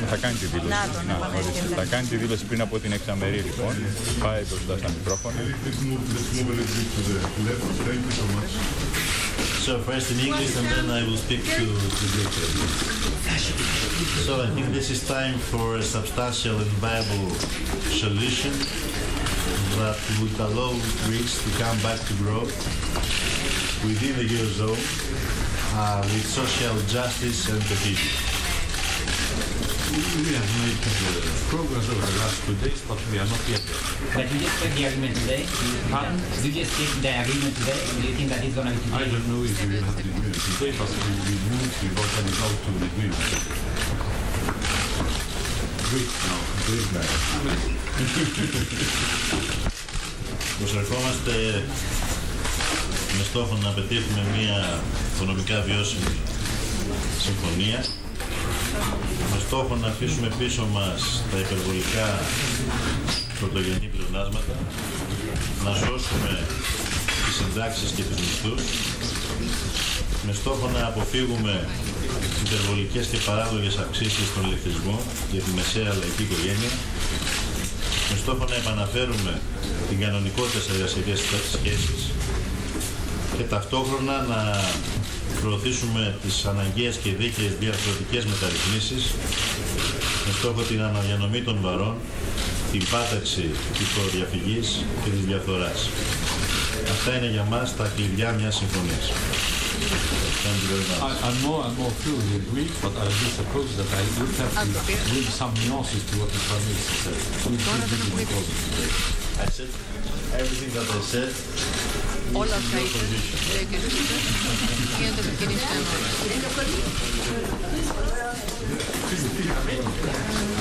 Θα κάνει τη δήλωση. Θα κάνει τη δήλωση πριν από την εξαμερή, λοιπόν. Πάει μπροστά στα μικρόφωνα. So first in English and then I will speak to Greek. So I think this is time for a substantial and viable solution that would allow Greece to come back to growth within the Eurozone with social justice and cohesion. We have made progress over the last 2 days, but we are not yet there. But you just take the agreement today? You just take the agreement today? Do you think that it's going to be today? I don't know if we will have the agreement today, but we moved, we got them out to the agreement. Great now. Great now. Προσερχόμαστε με στόχο να πετύχουμε μια οικονομικά βιώσιμη συμφωνία, με στόχο να αφήσουμε πίσω μας τα υπερβολικά πρωτογενή πλεονάσματα, να σώσουμε τις συντάξεις και τους μισθούς, με στόχο να αποφύγουμε υπερβολικές και παράλογες αυξήσεις στον ηλεκτρισμό για τη μεσαία λαϊκή οικογένεια, με στόχο να επαναφέρουμε την κανονικότητα στις εργασιακές σχέσεις και ταυτόχρονα να προωθήσουμε τις αναγκαίες και δίκαιες διαρθρωτικές μεταρρυθμίσεις με στόχο την αναδιανομή των βαρών, την πάταξη της φοροδιαφυγής και της διαφθοράς. Αυτά είναι για μας τα κλειδιά μιας συμφωνίας. I'm more fully agreed, but I do suppose that I would have to bring some nuances to what the Prime Minister said. I said everything that I said. Όλα αυτά είπε, λέει ο κ. Γίνεται με κοινή